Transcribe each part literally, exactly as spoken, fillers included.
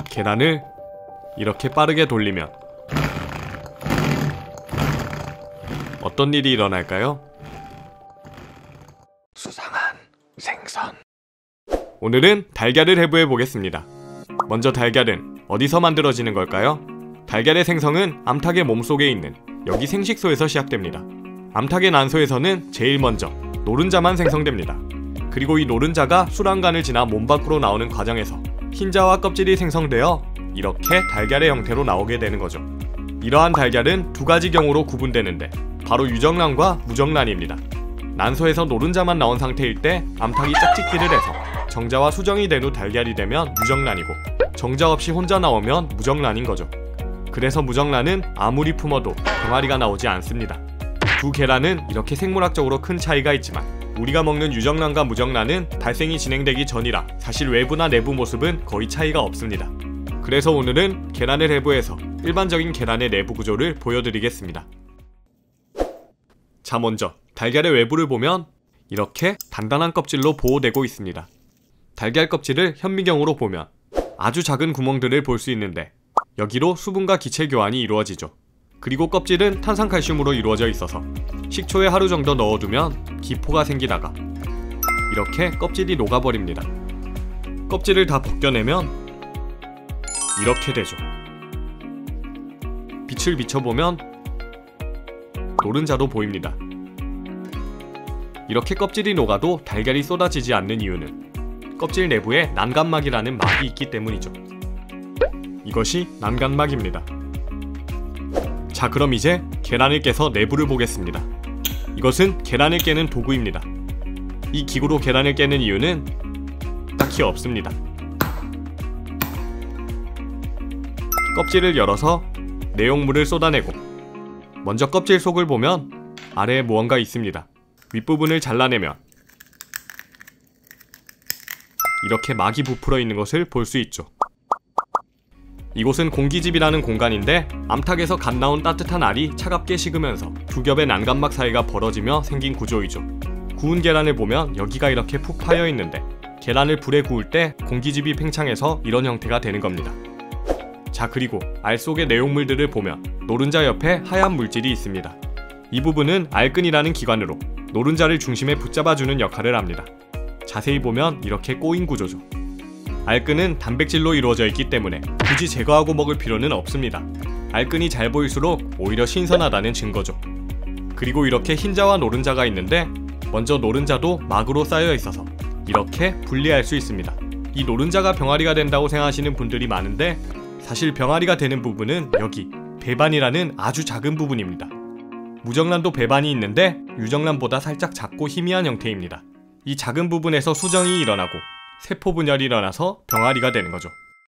계란을 이렇게 빠르게 돌리면 어떤 일이 일어날까요? 수상한 생선. 오늘은 달걀을 해부해 보겠습니다. 먼저 달걀은 어디서 만들어지는 걸까요? 달걀의 생성은 암탉의 몸속에 있는 여기 생식소에서 시작됩니다. 암탉의 난소에서는 제일 먼저 노른자만 생성됩니다. 그리고 이 노른자가 수란관을 지나 몸 밖으로 나오는 과정에서 흰자와 껍질이 생성되어 이렇게 달걀의 형태로 나오게 되는 거죠. 이러한 달걀은 두 가지 경우로 구분되는데 바로 유정란과 무정란입니다. 난소에서 노른자만 나온 상태일 때 암탉이 짝짓기를 해서 정자와 수정이 된 후 달걀이 되면 유정란이고, 정자 없이 혼자 나오면 무정란인 거죠. 그래서 무정란은 아무리 품어도 병아리가 나오지 않습니다. 두 계란은 이렇게 생물학적으로 큰 차이가 있지만 우리가 먹는 유정란과 무정란은 발생이 진행되기 전이라 사실 외부나 내부 모습은 거의 차이가 없습니다. 그래서 오늘은 계란을 해부해서 일반적인 계란의 내부 구조를 보여드리겠습니다. 자, 먼저 달걀의 외부를 보면 이렇게 단단한 껍질로 보호되고 있습니다. 달걀 껍질을 현미경으로 보면 아주 작은 구멍들을 볼 수 있는데 여기로 수분과 기체 교환이 이루어지죠. 그리고 껍질은 탄산칼슘으로 이루어져 있어서 식초에 하루 정도 넣어두면 기포가 생기다가 이렇게 껍질이 녹아버립니다. 껍질을 다 벗겨내면 이렇게 되죠. 빛을 비춰보면 노른자도 보입니다. 이렇게 껍질이 녹아도 달걀이 쏟아지지 않는 이유는 껍질 내부에 난간막이라는 막이 있기 때문이죠. 이것이 난간막입니다. 자, 그럼 이제 계란을 깨서 내부를 보겠습니다. 이것은 계란을 깨는 도구입니다. 이 기구로 계란을 깨는 이유는 딱히 없습니다. 껍질을 열어서 내용물을 쏟아내고, 먼저 껍질 속을 보면 아래에 무언가 있습니다. 윗부분을 잘라내면 이렇게 막이 부풀어 있는 것을 볼 수 있죠. 이곳은 공기집이라는 공간인데 암탉에서 갓 나온 따뜻한 알이 차갑게 식으면서 두 겹의 난간막 사이가 벌어지며 생긴 구조이죠. 구운 계란을 보면 여기가 이렇게 푹 파여 있는데 계란을 불에 구울 때 공기집이 팽창해서 이런 형태가 되는 겁니다. 자, 그리고 알 속의 내용물들을 보면 노른자 옆에 하얀 물질이 있습니다. 이 부분은 알끈이라는 기관으로 노른자를 중심에 붙잡아주는 역할을 합니다. 자세히 보면 이렇게 꼬인 구조죠. 알끈은 단백질로 이루어져 있기 때문에 굳이 제거하고 먹을 필요는 없습니다. 알끈이 잘 보일수록 오히려 신선하다는 증거죠. 그리고 이렇게 흰자와 노른자가 있는데 먼저 노른자도 막으로 쌓여 있어서 이렇게 분리할 수 있습니다. 이 노른자가 병아리가 된다고 생각하시는 분들이 많은데 사실 병아리가 되는 부분은 여기 배반이라는 아주 작은 부분입니다. 무정란도 배반이 있는데 유정란보다 살짝 작고 희미한 형태입니다. 이 작은 부분에서 수정이 일어나고 세포 분열이 일어나서 병아리가 되는 거죠.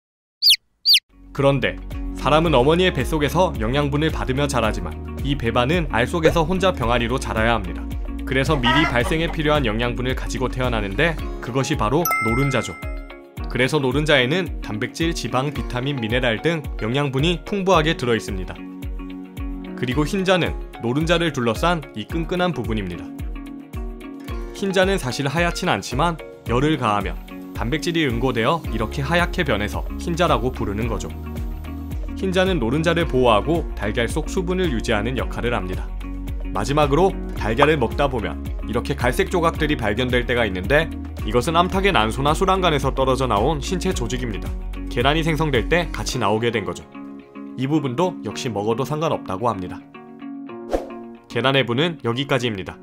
그런데 사람은 어머니의 뱃속에서 영양분을 받으며 자라지만 이 배반은 알 속에서 혼자 병아리로 자라야 합니다. 그래서 미리 발생에 필요한 영양분을 가지고 태어나는데 그것이 바로 노른자죠. 그래서 노른자에는 단백질, 지방, 비타민, 미네랄 등 영양분이 풍부하게 들어있습니다. 그리고 흰자는 노른자를 둘러싼 이 끈끈한 부분입니다. 흰자는 사실 하얗진 않지만 열을 가하면 단백질이 응고되어 이렇게 하얗게 변해서 흰자라고 부르는 거죠. 흰자는 노른자를 보호하고 달걀 속 수분을 유지하는 역할을 합니다. 마지막으로 달걀을 먹다 보면 이렇게 갈색 조각들이 발견될 때가 있는데 이것은 암탉의 난소나 수란관에서 떨어져 나온 신체 조직입니다. 계란이 생성될 때 같이 나오게 된 거죠. 이 부분도 역시 먹어도 상관없다고 합니다. 계란 해부는 여기까지입니다.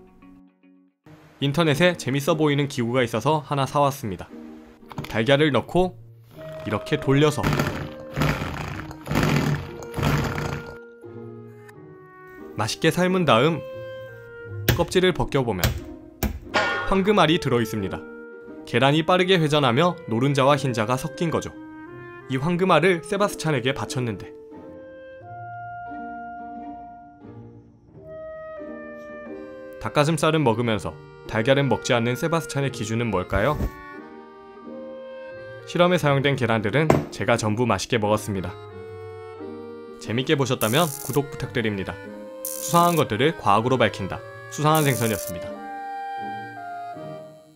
인터넷에 재밌어 보이는 기구가 있어서 하나 사왔습니다. 달걀을 넣고 이렇게 돌려서 맛있게 삶은 다음 껍질을 벗겨보면 황금알이 들어있습니다. 계란이 빠르게 회전하며 노른자와 흰자가 섞인 거죠. 이 황금알을 세바스찬에게 바쳤는데 닭가슴살은 먹으면서 달걀은 먹지 않는 세바스찬의 기준은 뭘까요? 실험에 사용된 계란들은 제가 전부 맛있게 먹었습니다. 재밌게 보셨다면 구독 부탁드립니다. 수상한 것들을 과학으로 밝힌다. 수상한 생선이었습니다.